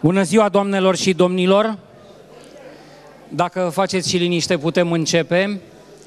Bună ziua, doamnelor și domnilor! Dacă faceți și liniște, putem începe.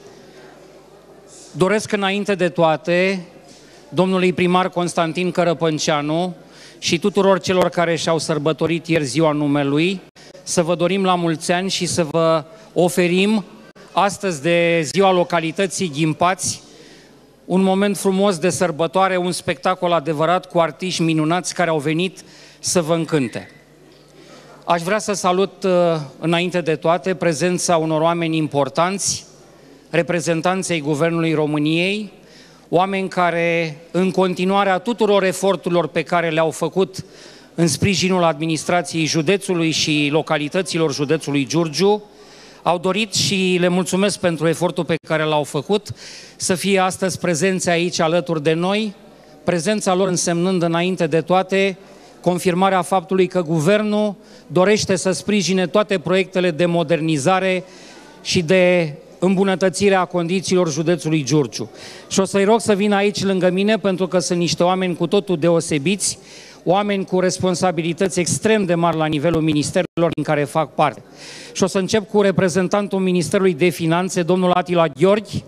Doresc înainte de toate domnului primar Constantin Cărăpânceanu și tuturor celor care și-au sărbătorit ieri ziua numelui să vă dorim la mulți ani și să vă oferim astăzi de ziua localității Ghimpați un moment frumos de sărbătoare, un spectacol adevărat cu artiști minunați care au venit să vă încânte. Aș vrea să salut înainte de toate prezența unor oameni importanți, reprezentanței Guvernului României, oameni care în continuarea tuturor eforturilor pe care le-au făcut în sprijinul administrației județului și localităților județului Giurgiu, au dorit și le mulțumesc pentru efortul pe care l-au făcut să fie astăzi prezenți aici alături de noi, prezența lor însemnând înainte de toate confirmarea faptului că Guvernul dorește să sprijine toate proiectele de modernizare și de îmbunătățire a condițiilor județului Giurgiu. Și o să-i rog să vină aici lângă mine pentru că sunt niște oameni cu totul deosebiți, oameni cu responsabilități extrem de mari la nivelul ministerelor din care fac parte. Și o să încep cu reprezentantul Ministerului de Finanțe, domnul Atila Gheorghi.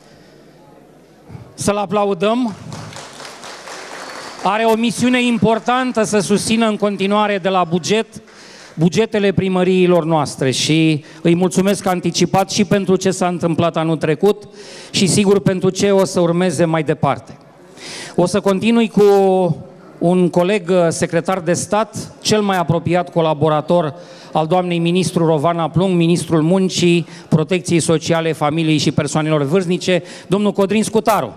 Să-l aplaudăm. Are o misiune importantă să susțină în continuare de la bugetele primăriilor noastre și îi mulțumesc anticipat și pentru ce s-a întâmplat anul trecut și sigur pentru ce o să urmeze mai departe. O să continui cu un coleg secretar de stat, cel mai apropiat colaborator al doamnei ministru Rovana Plumb, ministrul Muncii, Protecției Sociale, Familiei și Persoanelor Vârstnice, domnul Codrin Scutaru.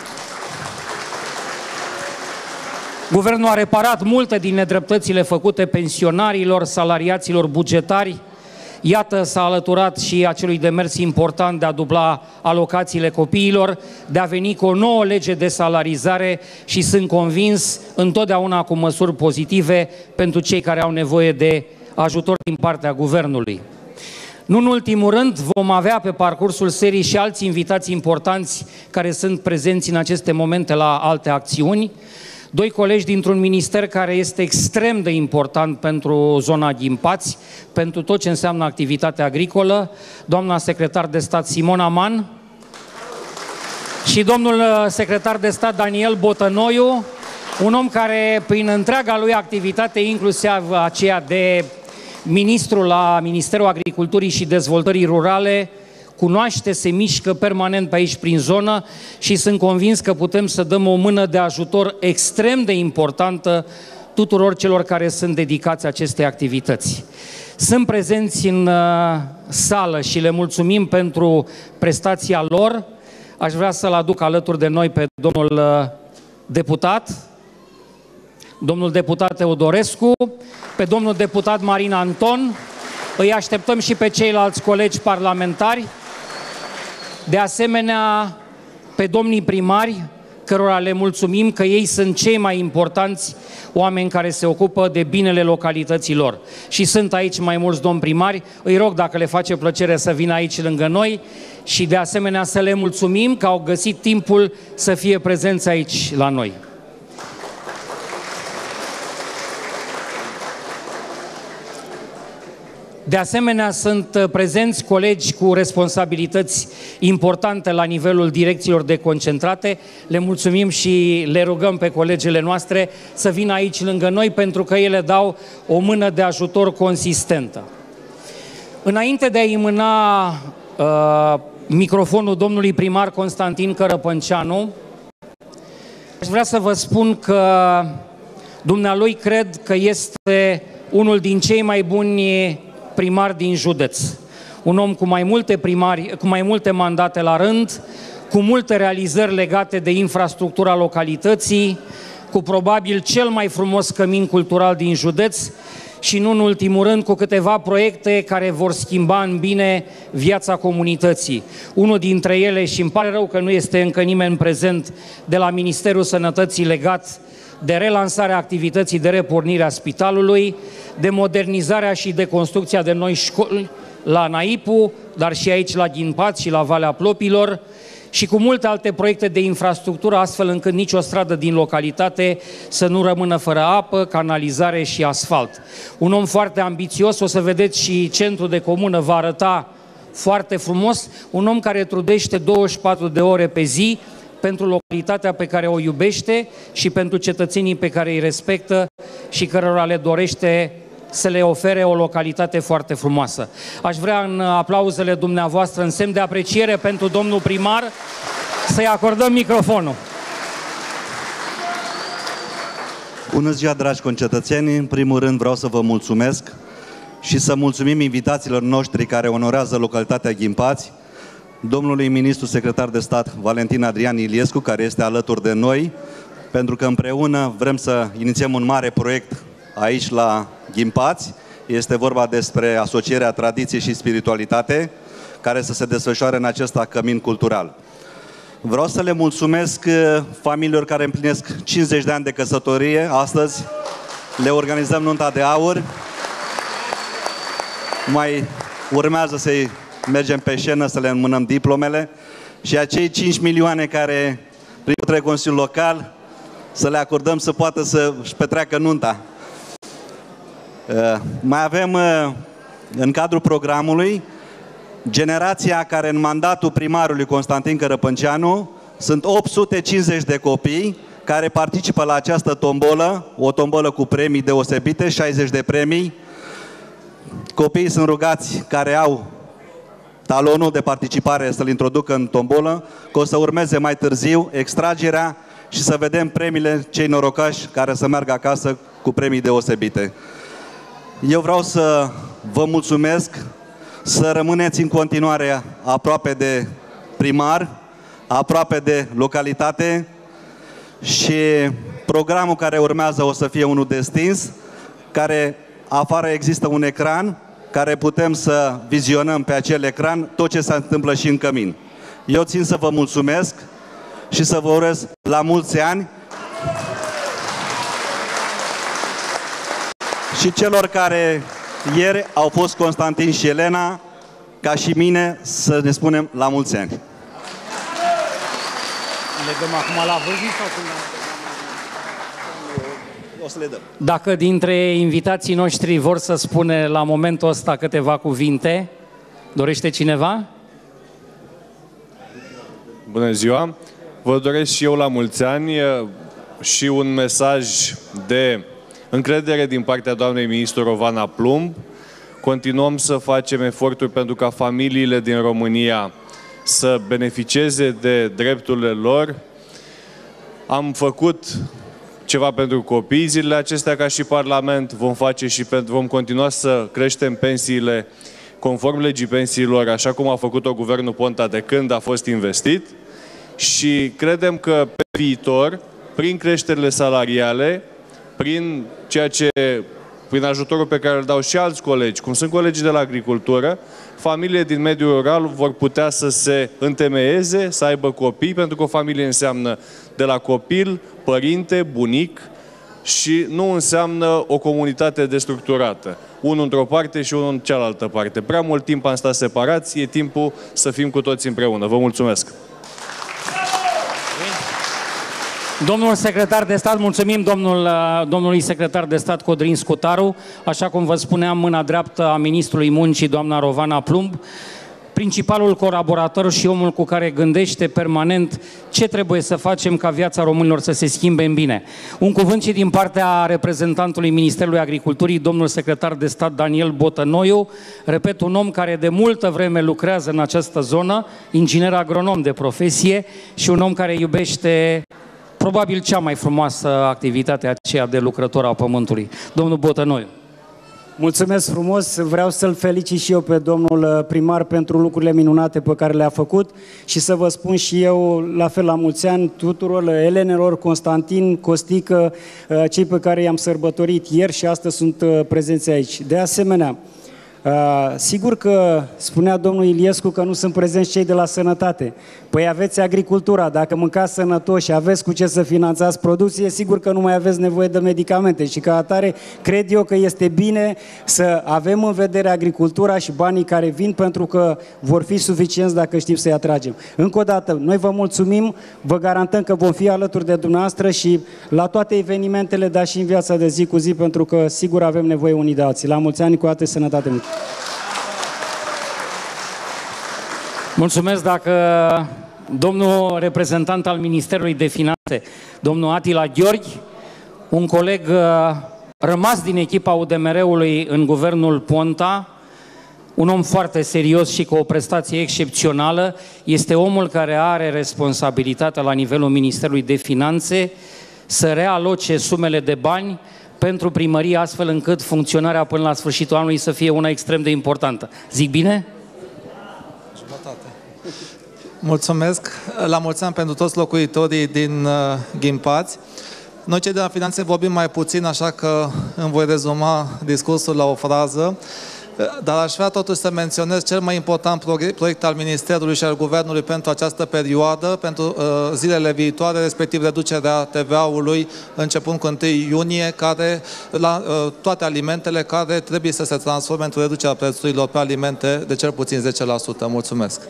Guvernul a reparat multe din nedreptățile făcute pensionarilor, salariaților bugetari. Iată, s-a alăturat și acelui demers important de a dubla alocațiile copiilor, de a veni cu o nouă lege de salarizare și sunt convins întotdeauna cu măsuri pozitive pentru cei care au nevoie de ajutor din partea Guvernului. Nu în ultimul rând, vom avea pe parcursul serii și alți invitați importanți care sunt prezenți în aceste momente la alte acțiuni. Doi colegi dintr-un minister care este extrem de important pentru zona Ghimpați, pentru tot ce înseamnă activitatea agricolă, doamna secretar de stat Simona Man și domnul secretar de stat Daniel Botănoiu, un om care prin întreaga lui activitate, inclusiv aceea de ministru la Ministerul Agriculturii și Dezvoltării Rurale, cunoaște, se mișcă permanent pe aici prin zonă și sunt convins că putem să dăm o mână de ajutor extrem de importantă tuturor celor care sunt dedicați acestei activități. Sunt prezenți în sală și le mulțumim pentru prestația lor. Aș vrea să-l aduc alături de noi pe domnul deputat Teodorescu, pe domnul deputat Marin Anton. Îi așteptăm și pe ceilalți colegi parlamentari. De asemenea, pe domnii primari, cărora le mulțumim că ei sunt cei mai importanți oameni care se ocupă de binele localităților. Și sunt aici mai mulți domni primari, îi rog dacă le face plăcere să vină aici lângă noi și de asemenea să le mulțumim că au găsit timpul să fie prezenți aici la noi. De asemenea, sunt prezenți colegi cu responsabilități importante la nivelul direcțiilor deconcentrate. Le mulțumim și le rugăm pe colegele noastre să vină aici lângă noi pentru că ele dau o mână de ajutor consistentă. Înainte de a-i mâna microfonul domnului primar Constantin Cărăpânceanu, aș vrea să vă spun că dumnealui cred că este unul din cei mai buni primar din județ. Un om cu mai multe mandate la rând, cu multe realizări legate de infrastructura localității, cu probabil cel mai frumos cămin cultural din județ și nu în ultimul rând cu câteva proiecte care vor schimba în bine viața comunității. Unul dintre ele, și îmi pare rău că nu este încă nimeni prezent de la Ministerul Sănătății legat de relansarea activității de repornire a spitalului, de modernizarea și de construcția de noi școli la Naipu, dar și aici la Ghimpați și la Valea Plopilor, și cu multe alte proiecte de infrastructură, astfel încât nicio stradă din localitate să nu rămână fără apă, canalizare și asfalt. Un om foarte ambițios, o să vedeți și centrul de comună va arăta foarte frumos, un om care trudește 24 de ore pe zi pentru localitatea pe care o iubește și pentru cetățenii pe care îi respectă și cărora le dorește să le ofere o localitate foarte frumoasă. Aș vrea în aplauzele dumneavoastră, în semn de apreciere pentru domnul primar, să-i acordăm microfonul. Bună ziua, dragi concetățeni! În primul rând vreau să vă mulțumesc și să mulțumim invitațiilor noștri care onorează localitatea Ghimpați, domnului ministru secretar de stat Valentin Adrian Iliescu, care este alături de noi, pentru că împreună vrem să inițiem un mare proiect aici la Ghimpați. Este vorba despre asocierea tradiție și spiritualitate, care să se desfășoare în acest cămin cultural. Vreau să le mulțumesc familiilor care împlinesc 50 de ani de căsătorie. Astăzi le organizăm nunta de aur. Mai urmează să-i mergem pe scenă să le înmânăm diplomele și acei 5 milioane care prin către Consiliul Local să le acordăm să poată să-și petreacă nunta. Mai avem în cadrul programului generația care în mandatul primarului Constantin Cărăpânceanu sunt 850 de copii care participă la această tombolă, o tombolă cu premii deosebite, 60 de premii. Copiii sunt rugați care au talonul de participare să-l introducă în tombolă, că o să urmeze mai târziu extragerea și să vedem premiile cei norocași care să meargă acasă cu premii deosebite. Eu vreau să vă mulțumesc, să rămâneți în continuare aproape de primar, aproape de localitate și programul care urmează o să fie unul destins, care afară există un ecran, care putem să vizionăm pe acel ecran tot ce se întâmplă și în cămin. Eu țin să vă mulțumesc și să vă urez la mulți ani și celor care ieri au fost Constantin și Elena, ca și mine, să ne spunem la mulți ani. Le dăm acum la vârstnic sau cum? O să le dăm. Dacă dintre invitații noștri vor să spune la momentul ăsta câteva cuvinte, dorește cineva? Bună ziua! Vă doresc și eu la mulți ani și un mesaj de încredere din partea doamnei ministru Rovana Plumb. Continuăm să facem eforturi pentru ca familiile din România să beneficieze de drepturile lor. Am făcut ceva pentru copii zilele acestea ca și Parlament, vom continua să creștem pensiile conform legii pensiilor, așa cum a făcut-o guvernul Ponta de când a fost investit și credem că pe viitor, prin creșterile salariale, prin ajutorul pe care îl dau și alți colegi, cum sunt colegii de la agricultură, familiile din mediul rural vor putea să se întemeieze, să aibă copii, pentru că o familie înseamnă de la copil, părinte, bunic și nu înseamnă o comunitate destructurată. Unul într-o parte și unul în cealaltă parte. Prea mult timp am stat separați, e timpul să fim cu toți împreună. Vă mulțumesc! Domnul secretar de stat, mulțumim domnului secretar de stat Codrin Scutaru, așa cum vă spuneam, mâna dreaptă a ministrului muncii, doamna Rovana Plumb, principalul colaborator și omul cu care gândește permanent ce trebuie să facem ca viața românilor să se schimbe în bine. Un cuvânt și din partea reprezentantului Ministerului Agriculturii, domnul secretar de stat Daniel Botănoiu, repet, un om care de multă vreme lucrează în această zonă, inginer agronom de profesie și un om care iubește probabil cea mai frumoasă activitate aceea de lucrător al Pământului. Domnul Botănoiu. Mulțumesc frumos, vreau să-l felicit și eu pe domnul primar pentru lucrurile minunate pe care le-a făcut și să vă spun și eu la fel la mulți ani tuturor elenelor, Constantin, Costică, cei pe care i-am sărbătorit ieri și astăzi sunt prezenți aici. De asemenea, Sigur că spunea domnul Iliescu că nu sunt prezenți cei de la sănătate. Păi aveți agricultura, dacă mâncați sănătos și aveți cu ce să finanțați producție, sigur că nu mai aveți nevoie de medicamente și ca atare cred eu că este bine să avem în vedere agricultura și banii care vin, pentru că vor fi suficienți dacă știm să-i atragem. Încă o dată, noi vă mulțumim, vă garantăm că vom fi alături de dumneavoastră și la toate evenimentele, dar și în viața de zi cu zi, pentru că sigur avem nevoie unii de alții. La mulți ani, cu atât sănătate multă! Mulțumesc. Dacă domnul reprezentant al Ministerului de Finanțe, domnul Atila Gheorghi, un coleg rămas din echipa UDMR-ului în guvernul Ponta, un om foarte serios și cu o prestație excepțională, este omul care are responsabilitatea la nivelul Ministerului de Finanțe să realoce sumele de bani pentru primărie, astfel încât funcționarea până la sfârșitul anului să fie una extrem de importantă. Zic bine? Mulțumesc. La mulți ani pentru toți locuitorii din Ghimpați. Noi cei de la Finanțe vorbim mai puțin, așa că îmi voi rezuma discursul la o frază, dar aș vrea totuși să menționez cel mai important proiect al Ministerului și al Guvernului pentru această perioadă, pentru zilele viitoare, respectiv reducerea TVA-ului începând cu 1 iunie, care, la toate alimentele, care trebuie să se transforme într-o reducere a prețurilor pe alimente de cel puțin 10%. Mulțumesc!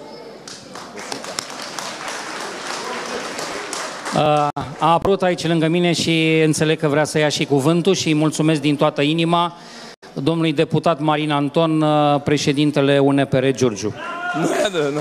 A apărut aici lângă mine și înțeleg că vrea să ia și cuvântul și îi mulțumesc din toată inima domnului deputat Marin Anton, președintele UNPR Giurgiu. Nu.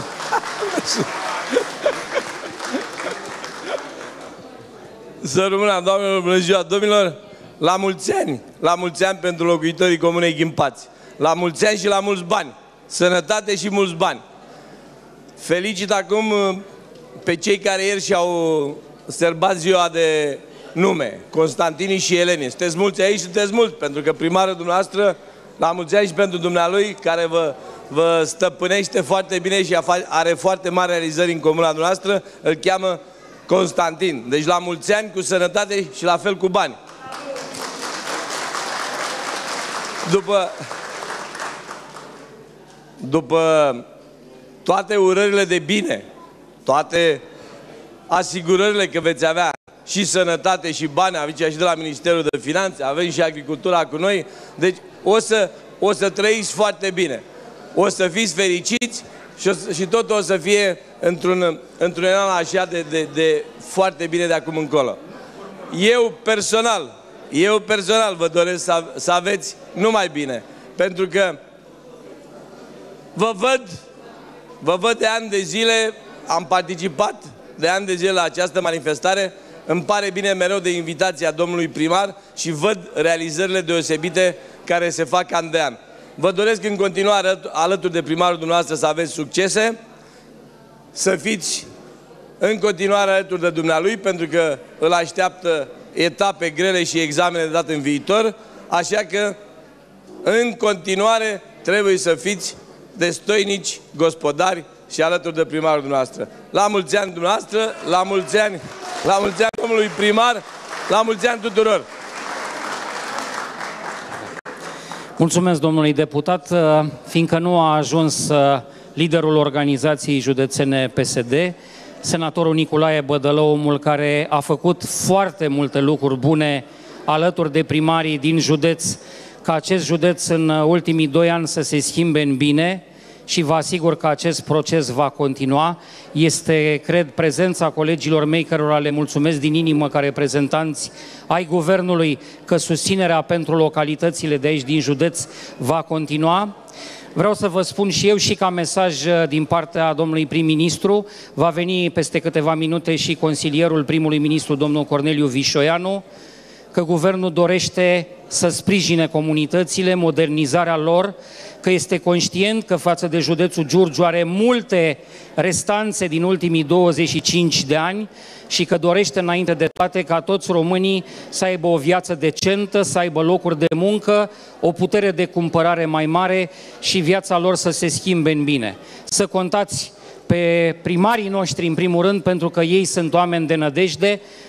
Să rămână, doamnelor, bună ziua, domnilor, la mulți ani pentru locuitorii Comunei Ghimpați, la mulți ani și la mulți bani, sănătate și mulți bani. Felicit acum pe cei care ieri și-au sărbat ziua de nume, Constantini și Eleni. Sunteți mulți aici, sunteți mulți, pentru că primarul dumneavoastră, la mulți ani și pentru dumnealui, care vă stăpânește foarte bine și are foarte mari realizări în comuna noastră, îl cheamă Constantin. Deci la mulți ani, cu sănătate și la fel cu bani. După toate urările de bine, toate asigurările că veți avea și sănătate și bani, avem și de la Ministerul de Finanțe, avem și agricultura cu noi, deci o să trăiți foarte bine, o să fiți fericiți și tot o să fie într-un an așa de foarte bine de acum încolo. Eu personal vă doresc să aveți numai bine, pentru că vă văd de ani de zile, am participat de ani de zile la această manifestare, îmi pare bine mereu de invitația domnului primar și văd realizările deosebite care se fac an de an. Vă doresc în continuare alături de primarul dumneavoastră să aveți succese, să fiți în continuare alături de dumnealui, pentru că îl așteaptă etape grele și examene de dat în viitor, așa că în continuare trebuie să fiți destoinici gospodari și alături de primarul dumneavoastră. La mulți ani dumneavoastră, la mulți ani domnului primar, la mulți ani tuturor! Mulțumesc domnului deputat, fiindcă nu a ajuns liderul organizației județene PSD, senatorul Nicolae Bădălău, omul care a făcut foarte multe lucruri bune alături de primarii din județ, ca acest județ în ultimii 2 ani să se schimbe în bine, și vă asigur că acest proces va continua. Este, cred, prezența colegilor mei, cărora le mulțumesc din inimă ca reprezentanți ai Guvernului, că susținerea pentru localitățile de aici din județ va continua. Vreau să vă spun și eu și ca mesaj din partea domnului prim-ministru, va veni peste câteva minute și consilierul primului ministru, domnul Corneliu Vișoianu, că Guvernul dorește să sprijine comunitățile, modernizarea lor, că este conștient că față de județul Giurgiu are multe restanțe din ultimii 25 de ani și că dorește înainte de toate ca toți românii să aibă o viață decentă, să aibă locuri de muncă, o putere de cumpărare mai mare și viața lor să se schimbe în bine. Să contați pe primarii noștri în primul rând, pentru că ei sunt oameni de nădejde,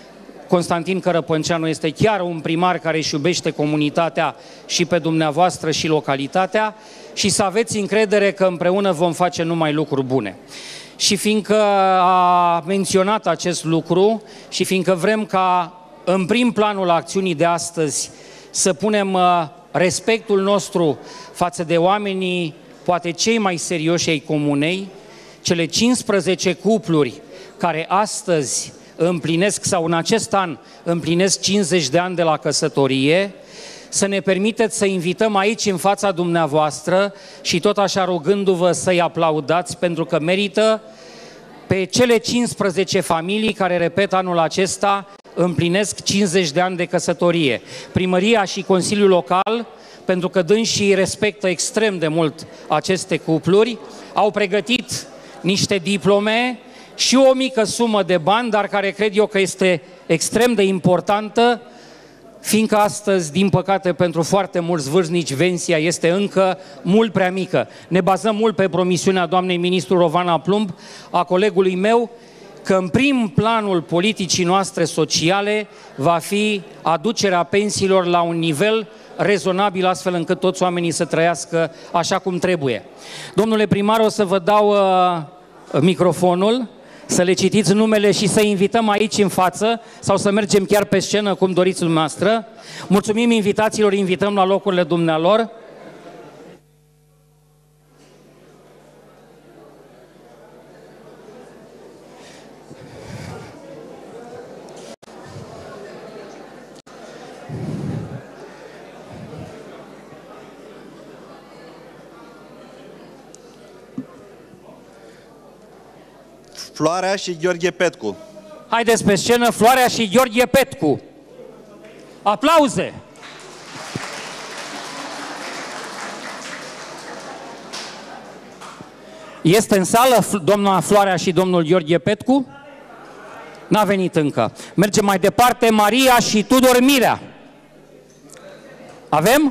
Constantin Cărăpânceanu este chiar un primar care își iubește comunitatea și pe dumneavoastră și localitatea și să aveți încredere că împreună vom face numai lucruri bune. Și fiindcă a menționat acest lucru și fiindcă vrem ca în prim planul acțiunii de astăzi să punem respectul nostru față de oamenii poate cei mai serioși ai comunei, cele 15 cupluri care astăzi împlinesc sau în acest an împlinesc 50 de ani de la căsătorie, să ne permiteți să invităm aici în fața dumneavoastră și tot așa rugându-vă să-i aplaudați pentru că merită pe cele 15 familii care, repet, anul acesta împlinesc 50 de ani de căsătorie. Primăria și Consiliul Local, pentru că dânsii respectă extrem de mult aceste cupluri, au pregătit niște diplome și o mică sumă de bani, dar care cred eu că este extrem de importantă, fiindcă astăzi, din păcate, pentru foarte mulți vârstnici, pensia este încă mult prea mică. Ne bazăm mult pe promisiunea doamnei ministru Rovana Plumb, a colegului meu, că în prim planul politicii noastre sociale va fi aducerea pensiilor la un nivel rezonabil, astfel încât toți oamenii să trăiască așa cum trebuie. Domnule primar, o să vă dau microfonul, să le citiți numele și să invităm aici în față sau să mergem chiar pe scenă, cum doriți dumneavoastră. Mulțumim invitațiilor, invităm la locurile dumnealor. Floarea și Gheorghe Petcu. Haideți pe scenă, Floarea și Gheorghe Petcu. Aplauze! Este în sală doamna Floarea și domnul Gheorghe Petcu? N-a venit încă. Mergem mai departe, Maria și Tudor Mirea. Avem?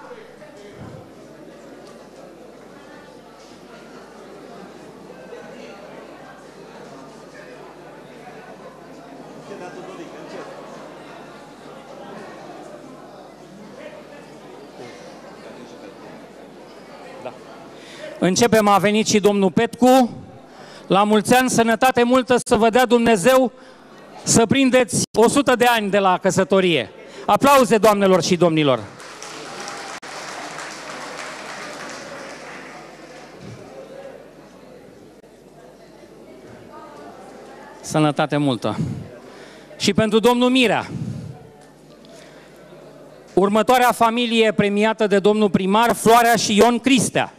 Începem, a venit și domnul Petcu. La mulți ani, sănătate multă, să vă dea Dumnezeu să prindeți 100 de ani de la căsătorie. Aplauze, doamnelor și domnilor! Sănătate multă! Și pentru domnul Mirea. Următoarea familie premiată de domnul primar, Floarea și Ion Cristea.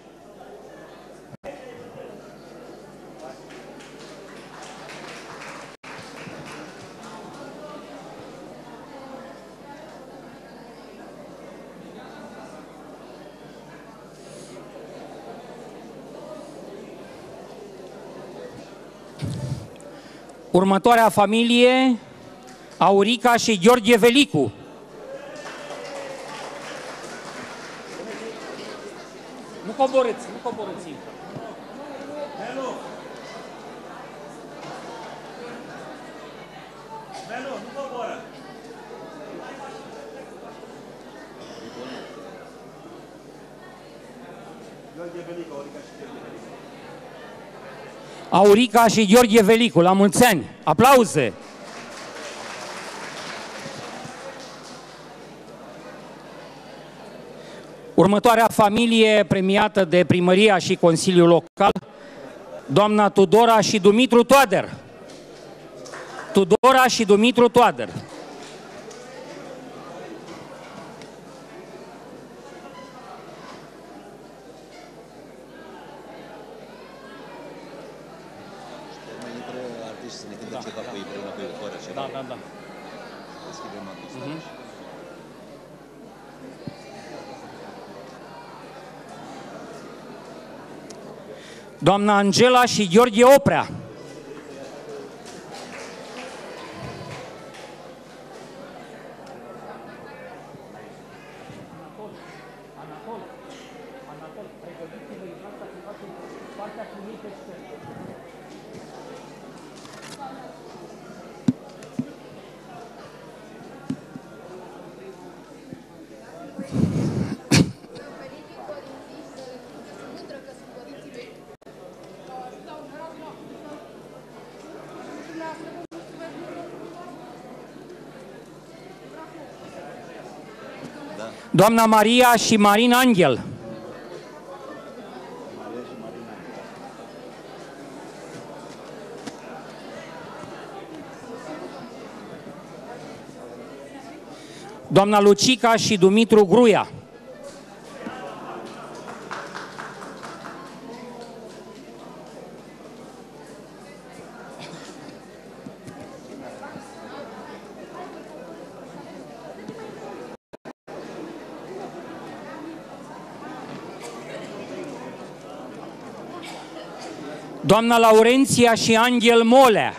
Următoarea familie, Aurica și Gheorghe Velicu. Nu coborâți, nu coborâți. Nu coboră. Aurica și Gheorghe Velicu, la mulți ani. Aplauze! Următoarea familie premiată de Primăria și Consiliul Local, doamna Tudora și Dumitru Toader. Tudora și Dumitru Toader. Da. Doamna Angela și Gheorghe Oprea. Doamna Maria și Marin Angel. Doamna Lucica și Dumitru Gruia. Doamna Laurenția și Angel Molea.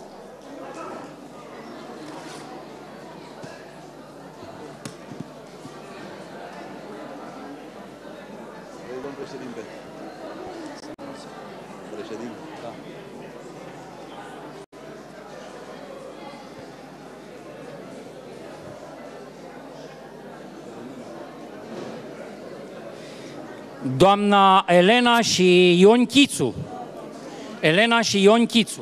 Doamna Elena și Ion Chițu. Elena și Ion Chițu.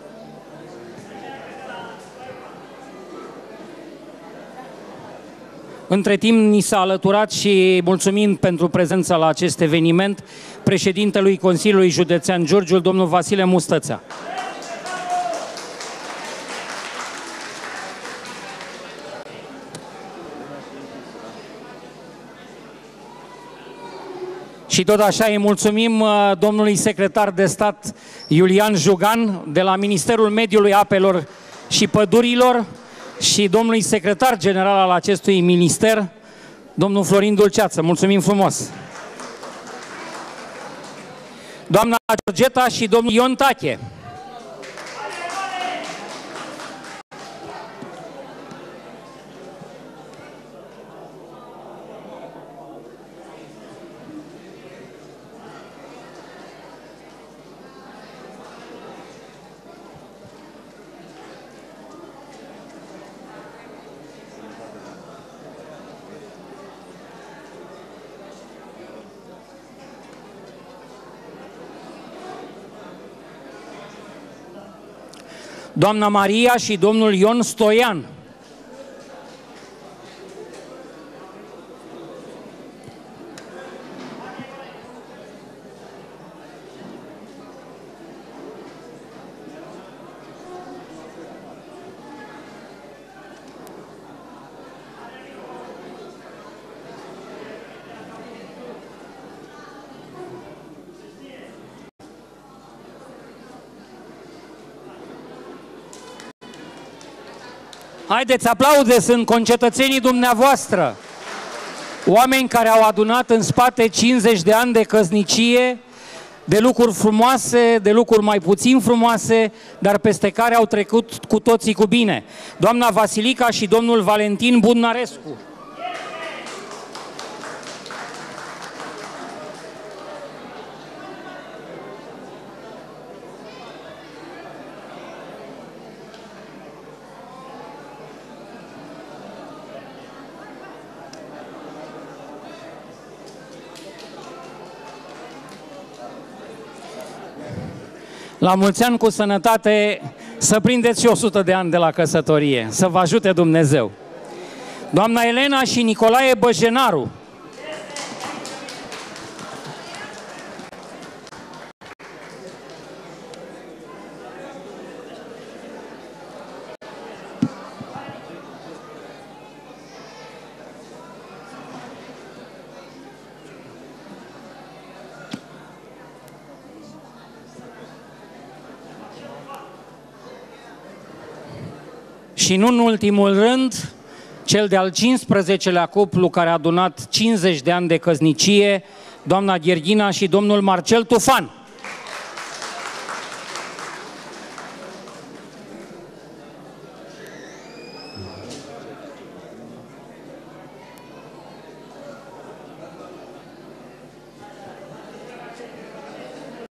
Între timp ni s-a alăturat și mulțumim pentru prezența la acest eveniment președintelui Consiliului Județean Giurgiu, domnul Vasile Mustățea. Și tot așa îi mulțumim domnului secretar de stat Iulian Jugan de la Ministerul Mediului, Apelor și Pădurilor și domnului secretar general al acestui minister, domnul Florin Dulceață. Mulțumim frumos! Doamna Georgeta și domnul Ion Tache. Doamna Maria și domnul Ion Stoian. Haideți, aplauze, sunt concetățenii dumneavoastră, oameni care au adunat în spate 50 de ani de căsnicie, de lucruri frumoase, de lucruri mai puțin frumoase, dar peste care au trecut cu toții cu bine. Doamna Vasilica și domnul Valentin Budnarescu. La mulți ani cu sănătate, să prindeți și 100 de ani de la căsătorie, să vă ajute Dumnezeu. Doamna Elena și Nicolae Băjenaru. Și nu în ultimul rând, cel de-al 15-lea cuplu care a adunat 50 de ani de căsnicie, doamna Gherghina și domnul Marcel Tufan.